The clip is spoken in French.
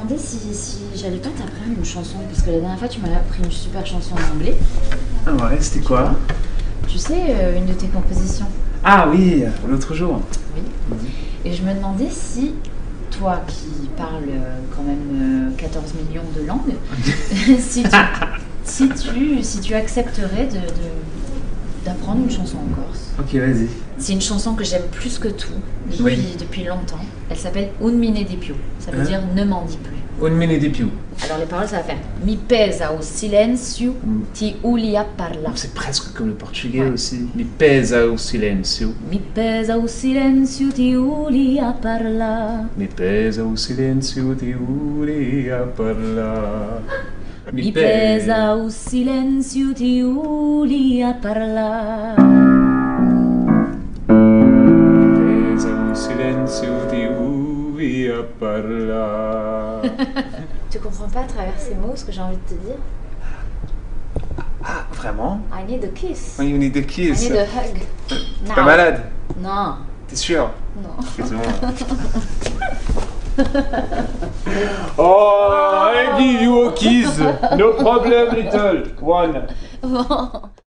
demandais si j'allais pas t'apprendre une chanson, parce que la dernière fois tu m'as appris une super chanson en anglais. Ah ouais, c'était quoi? Tu sais, une de tes compositions. Ah oui, l'autre jour. Oui. Et je me demandais si, toi qui parles quand même 14 millions de langues, si tu accepterais d'apprendre une chanson en corse. Ok, vas-y. C'est une chanson que j'aime plus que tout depuis longtemps. Elle s'appelle Un mine di più. Ça veut dire ne m'en dis plus. Un mine di più. Alors les paroles ça va faire Mi pesa o silenzio ti ulia parla. C'est presque comme le portugais aussi. Mi pesa o silenzio. Mi pesa o silenzio ti ulia parla. Mi pesa o silenzio ti ulia parla. Mi pesa o silenzio ti ulia parla. Mi pesa o silenzio ti ulia parla. Tu comprends pas à travers ces mots ce que j'ai envie de te dire? Ah, vraiment? I need a kiss. You need a I kiss. need a hug. T'es pas malade? Non. T'es sûr? Non. Oh, I give you a kiss. No problem, little one. Bon.